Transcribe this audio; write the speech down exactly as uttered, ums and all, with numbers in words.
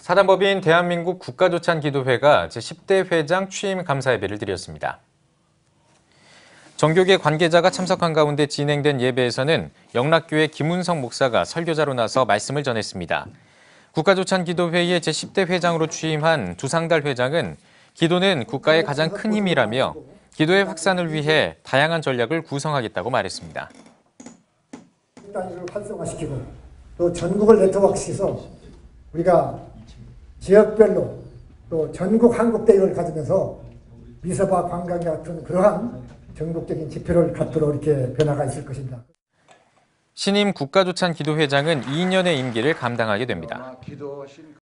사단법인 대한민국 국가조찬기도회가 제십 대 회장 취임 감사 예배를 드렸습니다. 정교계 관계자가 참석한 가운데 진행된 예배에서는 영락교회 김운성 목사가 설교자로 나서 말씀을 전했습니다. 국가조찬기도회의 제십 대 회장으로 취임한 두상달 회장은 기도는 국가의 가장 큰 힘이라며 기도의 확산을 위해 다양한 전략을 구성하겠다고 말했습니다. 단위를 활성화시키고 또 전국을 네트워크시켜서 우리가 지역별로 또 전국 한국대회를 가지면서 미서바 관광과 같은 그러한 전국적인 지표를 갖도록 이렇게 변화가 있을 것입니다. 신임 국가조찬기도회장은 이 년의 임기를 감당하게 됩니다.